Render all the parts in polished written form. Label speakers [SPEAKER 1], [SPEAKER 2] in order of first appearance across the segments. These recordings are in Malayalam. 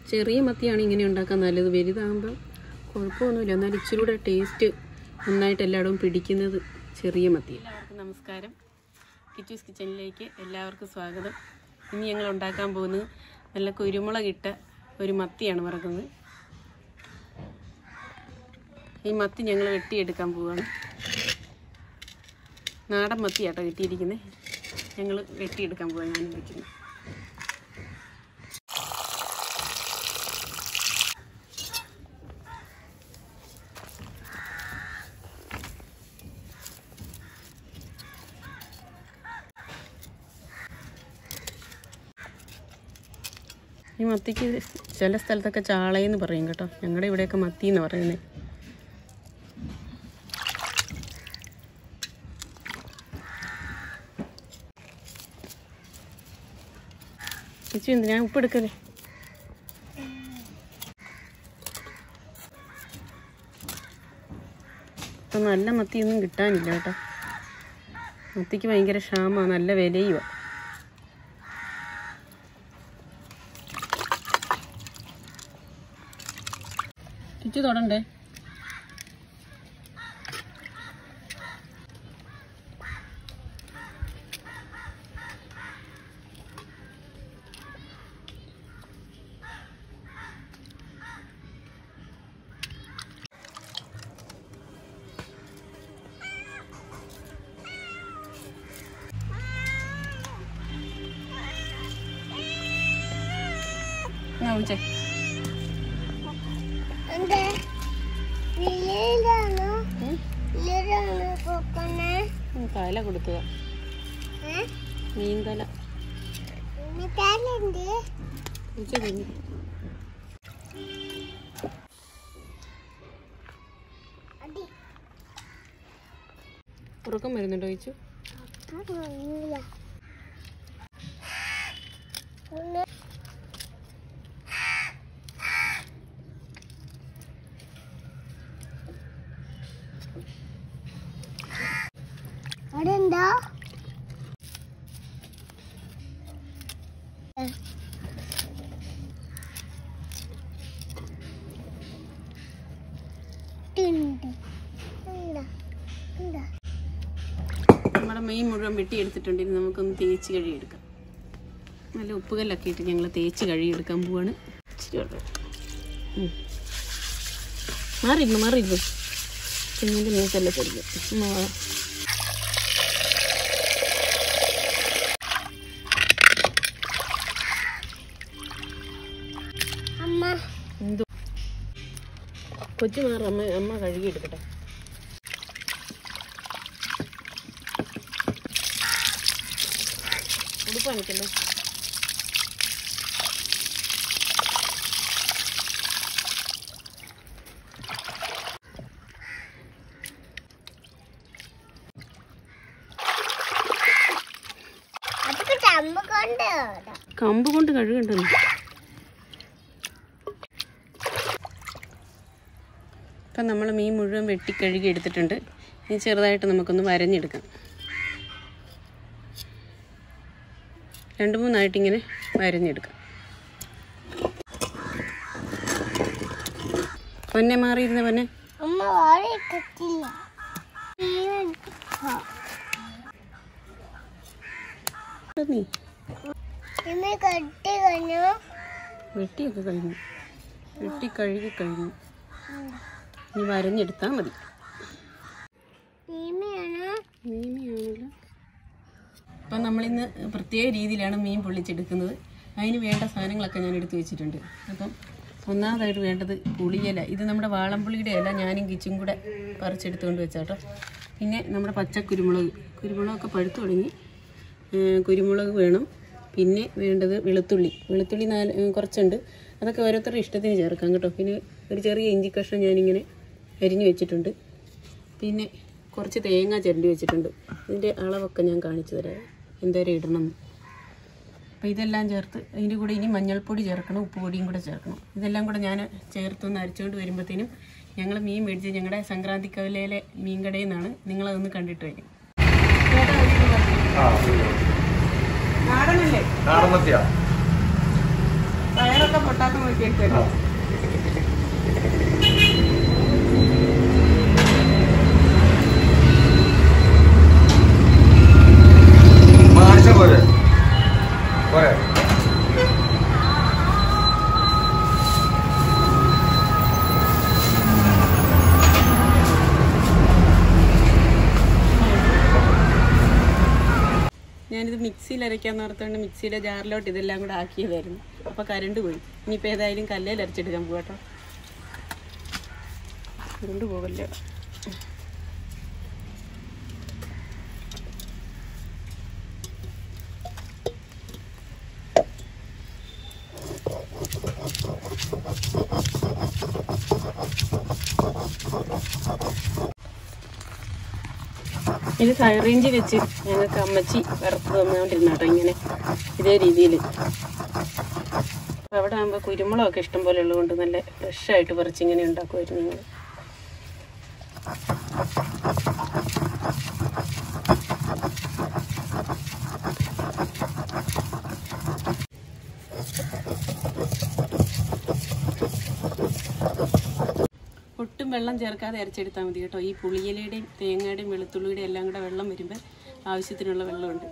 [SPEAKER 1] ചെറിയ മത്തിയാണ് ഇങ്ങനെ ഉണ്ടാക്കാൻ നല്ലത്. വലുതാകുമ്പോൾ കുഴപ്പമൊന്നുമില്ല, എന്നാൽ ഇച്ചിരി കൂടെ ടേസ്റ്റ് നന്നായിട്ട് എല്ലായിടവും പിടിക്കുന്നത് ചെറിയ മത്തി. എല്ലാവർക്കും നമസ്കാരം. കിച്ചൂസ് കിച്ചണിലേക്ക് എല്ലാവർക്കും സ്വാഗതം. ഇനി ഞങ്ങൾ ഉണ്ടാക്കാൻ പോകുന്നത് നല്ല കുരുമുളകിട്ട ഒരു മത്തിയാണ് വറക്കുന്നത്. ഈ മത്തി ഞങ്ങൾ വെട്ടിയെടുക്കാൻ പോവുകയാണ്. നാടൻ മത്തിയാട്ടോ കിട്ടിയിരിക്കുന്നത്. ഞങ്ങൾ വെട്ടിയെടുക്കാൻ പോവാൻ ഞാൻ വയ്ക്കുന്നു. ഈ മത്തിക്ക് ചില സ്ഥലത്തൊക്കെ ചാളയെന്ന് പറയും കേട്ടോ. ഞങ്ങളുടെ ഇവിടെയൊക്കെ മത്തി എന്ന് പറയുന്നത്. ചേച്ചി എന്ത് ഞാൻ ഉപ്പെടുക്കല്ലേ? ഇപ്പം നല്ല മത്തിയൊന്നും കിട്ടാനില്ല കേട്ടോ. മത്തിക്ക് ഭയങ്കര ക്ഷാമമാണ്, നല്ല വിലയുമാണ്. ചുറ്റി തൊടണ്ടേ? വിളിച്ചേ തല കൊടുക്കുക. മീൻ തല ഉറക്കം വരുന്നുണ്ടോ ചോദിച്ചു?
[SPEAKER 2] അതെന്താ
[SPEAKER 1] നമ്മുടെ മീൻ മുഴുവൻ വെട്ടിയെടുത്തിട്ടുണ്ട്. ഇനി നമുക്കൊന്ന് തേച്ച് കഴുകിയെടുക്കാം. നല്ല ഉപ്പുകല്ലൊക്കെ ഇട്ട് ഞങ്ങൾ തേച്ച് കഴുകിയെടുക്കാൻ പോവാണ്. മാറിയിരുന്നു കുഞ്ഞിൻ്റെ മേത്തല്ല തരുന്നു. എന്തോ കൊച്ചു മാറും. അമ്മ കഴുകിയെടുക്കട്ടെ. ഉടുപ്പ് എനിക്കല്ലേ? കമ്പ് കൊണ്ട് കഴുകണ്ടെന്ന്. ഇപ്പം നമ്മൾ മീൻ മുഴുവൻ വെട്ടി കഴുകി എടുത്തിട്ടുണ്ട്. ഇനി ചെറുതായിട്ട് നമുക്കൊന്ന് വരഞ്ഞെടുക്കാം. 2-3 ഇങ്ങനെ വരഞ്ഞെടുക്കാം. പൊന്നെ മാറിയിരുന്ന പൊന്നെ വെട്ടിയൊക്കെ കഴിഞ്ഞു. വെട്ടി കഴുകി കഴിഞ്ഞു. ഇനി വരഞ്ഞെടുത്താൽ മതി. അപ്പം നമ്മളിന്ന് പ്രത്യേക രീതിയിലാണ് മീൻ പൊള്ളിച്ചെടുക്കുന്നത്. അതിന് വേണ്ട സാധനങ്ങളൊക്കെ ഞാൻ എടുത്തു വെച്ചിട്ടുണ്ട്. അപ്പം ഒന്നാമതായിട്ട് വേണ്ടത് പുളിയില. ഇത് നമ്മുടെ വാളംപുളിയുടെ ഇല ഞാനും കിച്ചും കൂടെ പറിച്ചെടുത്തുകൊണ്ട് വെച്ചാട്ടോ. പിന്നെ നമ്മുടെ കുരുമുളകൊക്കെ പഴുത്തു തുടങ്ങി. കുരുമുളക് വേണം. പിന്നെ വേണ്ടത് വെളുത്തുള്ളി കുറച്ചുണ്ട്. അതൊക്കെ ഓരോരുത്തരുടെ ഇഷ്ടത്തിന് ചേർക്കാം കേട്ടോ. പിന്നെ ഒരു ചെറിയ ഇഞ്ചി കഷ്ണം ഞാനിങ്ങനെ അരിഞ്ഞു വെച്ചിട്ടുണ്ട്. പിന്നെ കുറച്ച് തേങ്ങ ചിരണ്ടി വെച്ചിട്ടുണ്ട്. ഇതിൻ്റെ അളവൊക്കെ ഞാൻ കാണിച്ചു തരാം, എന്തോരം ഇടണം. അപ്പോൾ ഇതെല്ലാം ചേർത്ത് അതിൻ്റെ കൂടെ ഇനി മഞ്ഞൾപ്പൊടി ചേർക്കണം, ഉപ്പുപൊടിയും കൂടെ ചേർക്കണം. ഇതെല്ലാം കൂടെ ഞാൻ ചേർത്തൊന്ന് അരച്ചുകൊണ്ട് വരുമ്പോഴത്തേനും ഞങ്ങൾ മീൻ മേടിച്ച് ഞങ്ങളുടെ സംക്രാന്തിക്കവലയിലെ മീൻ കടയിൽ നിന്നാണ്. നിങ്ങളതൊന്ന് കണ്ടിട്ട് വരും. നാടനല്ലേ? വയറൊക്കെ പൊട്ടാക്കാൻ നോക്കിയേക്കുമല്ലോ. ഞാനിത് മിക്സിയിൽ അരയ്ക്കാന്ന് ഓർത്തുകൊണ്ട് മിക്സിയുടെ ജാറിലോട്ട് ഇതെല്ലാം കൂടെ ആക്കിയതായിരുന്നു. അപ്പോൾ കരണ്ട് പോയി. ഇനിയിപ്പോൾ ഏതായാലും കല്ലേൽ അരച്ചെടുക്കാൻ പോകട്ടോ. കരണ്ട് പോകല്ലോ. ഇത് സൈറേഞ്ച് വെച്ച് ഞങ്ങൾക്ക് അമ്മച്ചി വറുത്ത് തന്നുകൊണ്ടിരുന്ന കേട്ടോ. ഇങ്ങനെ ഇതേ രീതിയിൽ. അവിടെ ആകുമ്പോൾ കുരുമുളകൊക്കെ ഇഷ്ടം പോലെ ഉള്ളതുകൊണ്ട് നല്ല ഫ്രഷായിട്ട് പറിച്ച് ഇങ്ങനെ ഉണ്ടാക്കുമായിരുന്നു ഞങ്ങൾ. ഒട്ടും വെള്ളം ചേർക്കാതെ അരച്ചെടുത്താൽ മതി കേട്ടോ. ഈ പുളിയിലയുടെയും തേങ്ങയുടെയും വെളുത്തുള്ളിയുടെയും എല്ലാം കൂടെ വെള്ളം വരുമ്പോൾ ആവശ്യത്തിനുള്ള വെള്ളമുണ്ട്.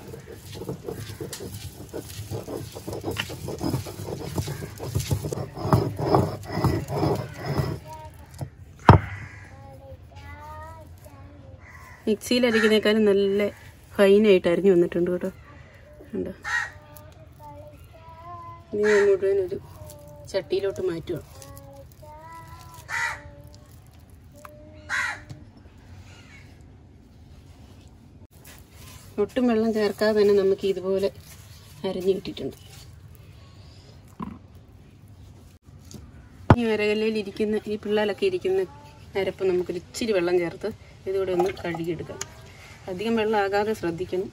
[SPEAKER 1] മിക്സിയിൽ അരിക്കുന്നേക്കാളും നല്ല ഫൈനായിട്ട് അരിഞ്ഞു വന്നിട്ടുണ്ട് കേട്ടോ. ഉണ്ടോ? ഇനി ഞാൻ മുഴുവനൊരു ചട്ടിയിലോട്ട് മാറ്റുകയാണ്. ഒട്ടും വെള്ളം ചേർക്കാതെ തന്നെ നമുക്ക് ഇതുപോലെ അരിഞ്ഞു കിട്ടിയിട്ടുണ്ട്. ഈ അരകല്ലയിൽ ഇരിക്കുന്ന ഈ പിള്ളേരൊക്കെ ഇരിക്കുന്ന അരപ്പ് നമുക്കൊരു ഇച്ചിരി വെള്ളം ചേർത്ത് ഇതുകൂടെ ഒന്ന് കഴുകിയെടുക്കാം. അധികം വെള്ളം ആകാതെ ശ്രദ്ധിക്കണം.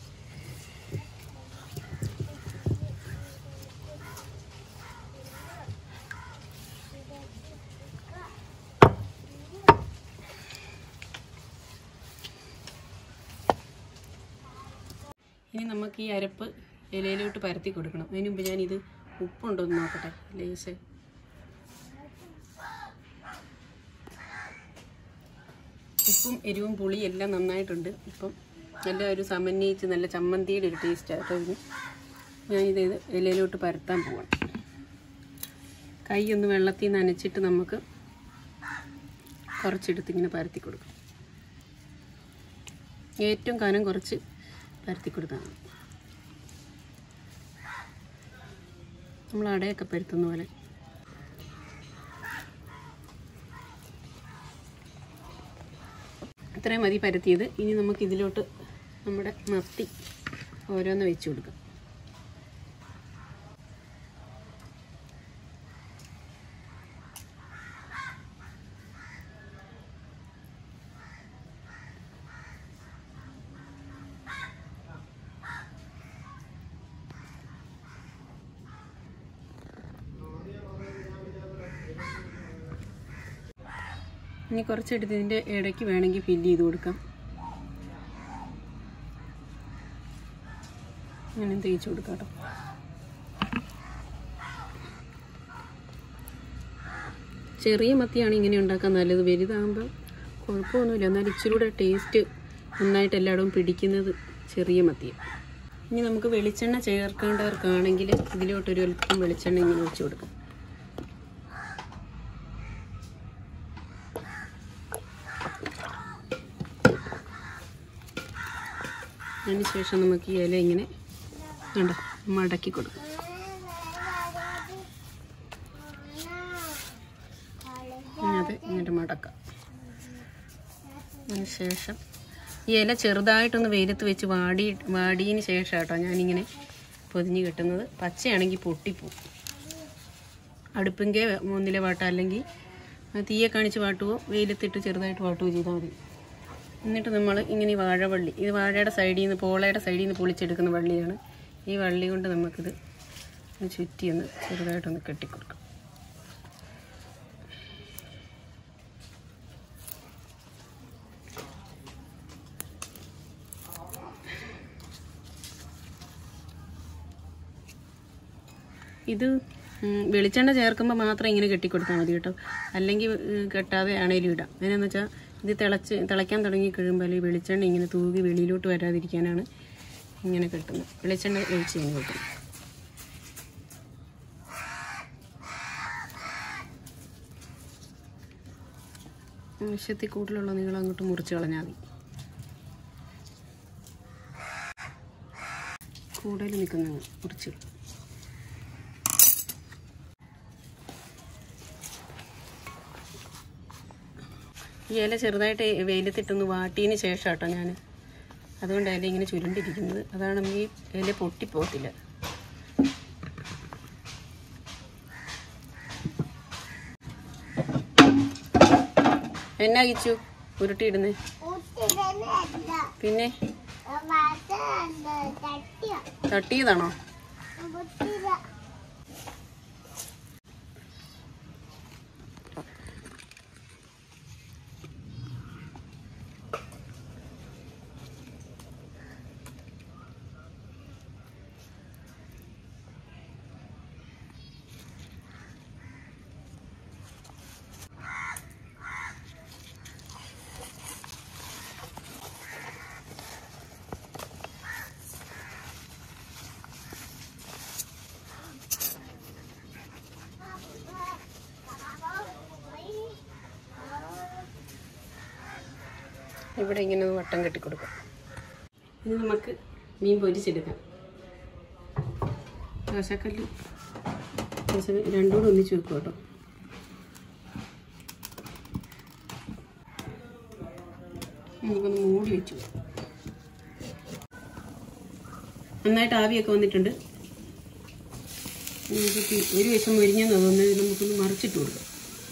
[SPEAKER 1] ഇനി നമുക്ക് ഈ അരപ്പ് ഇലയിലോട്ട് പരത്തി കൊടുക്കണം. അതിന് മുമ്പ് ഞാനിത് ഉപ്പുണ്ടോ എന്ന് നോക്കട്ടെ. ലേശം ഉപ്പും എരിവും പുളിയും എല്ലാം നന്നായിട്ടുണ്ട്. ഇപ്പം നല്ല ഒരു സമന്വയിച്ച് നല്ല ചമ്മന്തിയുടെ ഒരു ടേസ്റ്റ് ആട്ടോ ഇതിന്. ഞാനിത് ഇലയിലോട്ട് പരത്താൻ പോവാണ്. കൈ ഒന്ന് വെള്ളത്തിൽ നനച്ചിട്ട് നമുക്ക് കുറച്ചെടുത്ത് ഇങ്ങനെ പരത്തി കൊടുക്കാം. ഏറ്റവും കനം കുറച്ച് പരത്തി കൊടുത്താൽ മതി. നമ്മൾ അടയൊക്കെ പരത്തുന്ന പോലെ. ഇത്രയും മതി പരത്തിയത്. ഇനി നമുക്ക് ഇതിലോട്ട് നമ്മുടെ മത്തി ഓരോന്ന് വെച്ച് കൊടുക്കാം. ഇനി കുറച്ചെടുത്ത് ഇതിൻ്റെ ഇടയ്ക്ക് വേണമെങ്കിൽ ഫില്ല് ചെയ്ത് കൊടുക്കാം. അങ്ങനെ തേച്ച് കൊടുക്കാം കേട്ടോ. ചെറിയ മത്തിയാണ് ഇങ്ങനെ ഉണ്ടാക്കാൻ നല്ലത്. വലുതാകുമ്പോൾ കുഴപ്പമൊന്നുമില്ല. എന്നാൽ ഇച്ചിരി കൂടെ ടേസ്റ്റ് നന്നായിട്ട് എല്ലായിടവും പിടിക്കുന്നത് ചെറിയ മത്തിയാണ്. ഇനി നമുക്ക് വെളിച്ചെണ്ണ ചേർക്കേണ്ടവർക്കാണെങ്കിൽ ഇതിലോട്ടൊരു അല്പം വെളിച്ചെണ്ണ ഇങ്ങനെ ഒഴിച്ച് കൊടുക്കാം. അതിനുശേഷം നമുക്ക് ഈ ഇല ഇങ്ങനെ മടക്കി കൊടുക്കാം. അത് ഇങ്ങനെ മടക്കാം. അതിനുശേഷം ഈ ഇല ചെറുതായിട്ടൊന്ന് വെയിലത്ത് വെച്ച് വാടിയതിന് ശേഷം കേട്ടോ ഞാനിങ്ങനെ പൊതിഞ്ഞ് കിട്ടുന്നത്. പച്ചയാണെങ്കിൽ പൊട്ടിപ്പോവും. അടുപ്പിൻ്റെ ഒന്നിലെ വാട്ട അല്ലെങ്കിൽ തീയെ കാണിച്ച് വാട്ടുകയോ വെയിലത്തിട്ട് ചെറുതായിട്ട് വാട്ടുകയോ ചെയ്താൽ മതി. എന്നിട്ട് നമ്മൾ ഇങ്ങനെ ഈ വാഴവള്ളി, ഇത് വാഴയുടെ സൈഡിൽ നിന്ന് പോളയുടെ സൈഡിൽ നിന്ന് പൊളിച്ചെടുക്കുന്ന വള്ളിയാണ്. ഈ വള്ളി കൊണ്ട് നമുക്കിത് ചുറ്റിയൊന്ന് ചെറുതായിട്ടൊന്ന് കെട്ടിക്കൊടുക്കാം. ഇത് വെളിച്ചെണ്ണ ചേർക്കുമ്പോൾ മാത്രം ഇങ്ങനെ കെട്ടിക്കൊടുത്താൽ മതി കേട്ടോ, അല്ലെങ്കിൽ കെട്ടാതെ ആണേലും ഇടാം. അതിനെന്ന് വെച്ചാൽ ഇത് തിളയ്ക്കാൻ തുടങ്ങി കഴിയുമ്പോൾ ഈ വെളിച്ചെണ്ണ ഇങ്ങനെ തൂകി വെളിയിലോട്ട് വരാതിരിക്കാനാണ് ഇങ്ങനെ കെട്ടുന്നത്. വെളിച്ചെണ്ണ ഒഴിച്ച് ഇങ്ങനെ കെട്ടും. ആവശ്യത്തിൽ കൂടുതലുള്ള നീളം അങ്ങോട്ട് മുറിച്ച് കളഞ്ഞാൽ മതി. കൂടുതൽ നിൽക്കുന്ന മുറിച്ച് ഈ ഇല ചെറുതായിട്ട് വെയിലത്തിട്ടൊന്ന് വാട്ടിയതിന് ശേഷം കേട്ടോ ഞാൻ, അതുകൊണ്ട് ഇല ഇങ്ങനെ ചുരുണ്ടിരിക്കുന്നത്. അതാണ് ഈ ഇല പൊട്ടിപ്പോകത്തില്ല. എന്നാ കിച്ചു ഉരുട്ടിയിടുന്നേ? പിന്നെ തട്ടിയതാണോ? ഇവിടെ ഇങ്ങനെ വട്ടം കെട്ടിക്കൊടുക്കാം. ഇനി നമുക്ക് മീൻ പൊരിച്ചെടുക്കാം. ദോശക്കല്ല് രണ്ടും കൂടെ ഒന്നിച്ച് വെക്കും കേട്ടോ. നമുക്കൊന്ന് മൂടി വെച്ചു. നന്നായിട്ട് ആവിയൊക്കെ വന്നിട്ടുണ്ട്. നമുക്ക് ഒരു വശം മൊരിഞ്ഞെന്ന് തോന്നുന്നത് നമുക്കൊന്ന് മറിച്ചിട്ട് കൊടുക്കാം.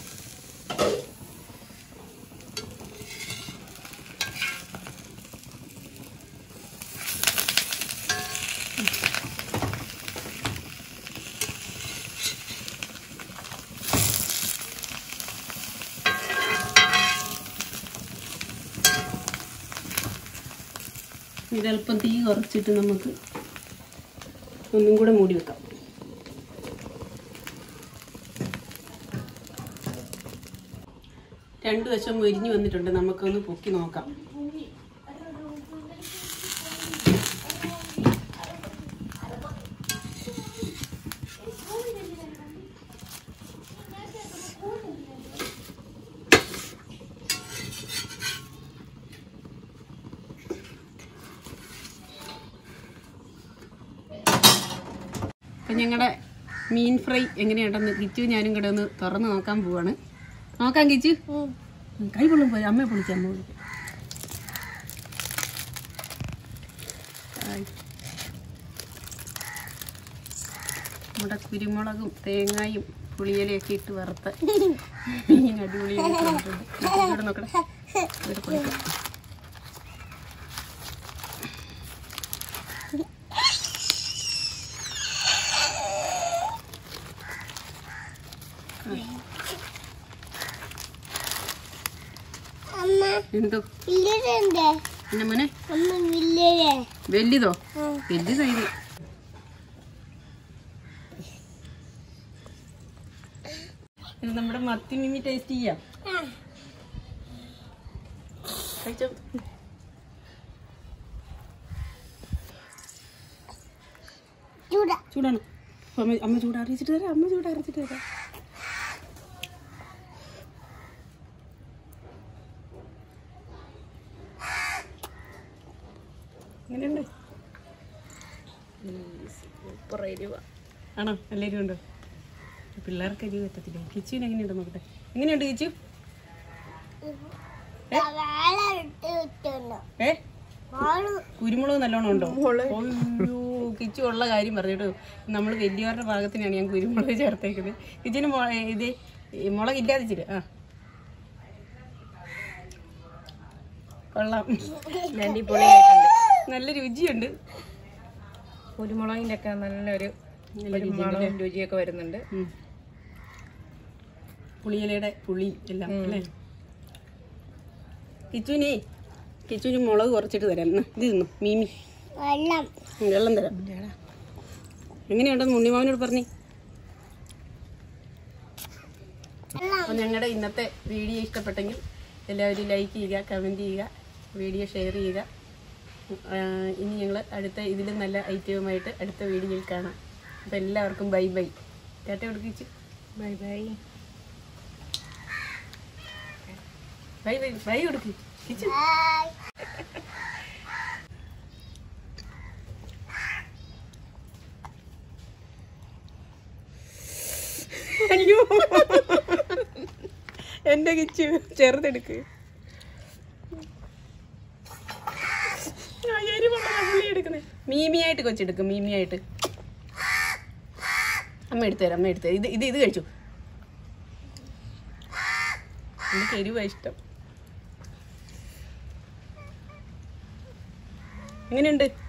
[SPEAKER 1] ഇതൽപ്പം തീ കുറച്ചിട്ട് നമുക്ക് ഒന്നും കൂടെ മൂടി വെക്കാം. രണ്ടു വശം മൊരിഞ്ഞ് വന്നിട്ടുണ്ട്. നമുക്കൊന്ന് പൊക്കി നോക്കാം. അപ്പം ഞങ്ങളുടെ മീൻ ഫ്രൈ എങ്ങനെയുണ്ടെന്ന് കിച്ചു ഞാനും കൂടെ ഒന്ന് തുറന്ന് നോക്കാൻ പോവാണ്. നോക്കാം കിച്ചു. കൈ പൊള്ളും പോയി. അമ്മയെ പൊളിച്ച് അമ്മ പൊളിക്കും. നമ്മുടെ കുരുമുളകും തേങ്ങായും പുളിയിലൊക്കെ ഇട്ട് വറുത്ത മീൻ അടിപൊളിയായിട്ട് വന്നിട്ടുണ്ട്. ഇവിടെ നോക്കട്ടെ. ഇവിടെ പൊളിക്കാം. എന്തോ എന്നെ മോനെ വലുതോ? വലുത് ഇത് ഇത് നമ്മുടെ മത്തി മീമി ടേസ്റ്റ് ചെയ്യാം. കഴിച്ചോ. ചൂടാണ്. അമ്മ ചൂടാറിച്ചിട്ട് തരാം. അമ്മ ചൂടാറിച്ചിട്ട് തരാം. എങ്ങനെയുണ്ട്? സൂപ്പർ എരിവ ആണോ? നല്ല എരിവുണ്ടോ? പിള്ളേർക്ക് എരിവ് പറ്റത്തില്ല. കിച്ചുവിന് എങ്ങനെയുണ്ട് നോക്കട്ടെ. എങ്ങനെയുണ്ട് കിച്ചു? കുരുമുളക് നല്ലോണം ഉണ്ടോ? അയ്യോ, കിച്ചു ഉള്ള കാര്യം പറഞ്ഞിട്ടോ. നമ്മൾ വലിയവരുടെ ഭാഗത്തിനാണ് ഞാൻ കുരുമുളക് ചേർത്തേക്കുന്നത്. കിച്ചുവിന് ഇത് മുളക് ഇല്ലാതിച്ചിട്ട് കൊള്ളാം. അടിപൊളിയായിട്ടുണ്ട്. നല്ല രുചിയുണ്ട്.
[SPEAKER 2] കുരുമുളകിൻ്റെ ഒക്കെ നല്ലൊരു മണവും രുചിയൊക്കെ വരുന്നുണ്ട്.
[SPEAKER 1] പുളിയിലയുടെ പുളി എല്ലാം അല്ലേ? കിച്ചുവിന് മുളക് കുറച്ചിട്ട് തരാം. ഇത് തിന്നു മീമി. വെള്ളം തരാം. എങ്ങനെയുണ്ടെന്ന് ഉണ്ണിമാവനോട് പറഞ്ഞേ. അപ്പോൾ ഞങ്ങളുടെ ഇന്നത്തെ വീഡിയോ ഇഷ്ടപ്പെട്ടെങ്കിൽ എല്ലാവരും ലൈക്ക് ചെയ്യുക, കമൻറ്റ് ചെയ്യുക, വീഡിയോ ഷെയർ ചെയ്യുക. ഇനി ഞങ്ങൾ അടുത്ത ഇതിലും നല്ല ഐറ്റവുമായിട്ട് അടുത്ത വീഡിയോയിൽ കാണാം. അപ്പോൾ എല്ലാവർക്കും ബൈ ബൈ. ടാറ്റ കൊടുക്കിച്ചു.
[SPEAKER 2] Bye bye.
[SPEAKER 1] Bye bye bye കൊടുക്ക് കിച്ചു.
[SPEAKER 2] അയ്യോ എന്റെ കിച്ചു ചെറുതെടുക്ക്. എടുക്കണേ
[SPEAKER 1] മീമിയായിട്ട് കൊച്ചെടുക്കും. മീമിയായിട്ട് അമ്മ എടുത്തുതരാം. അമ്മ എടുത്തുതരാം. ഇത് കഴിച്ചു. എനിക്ക് എരിവാ ഇഷ്ടം. എങ്ങനെയുണ്ട്?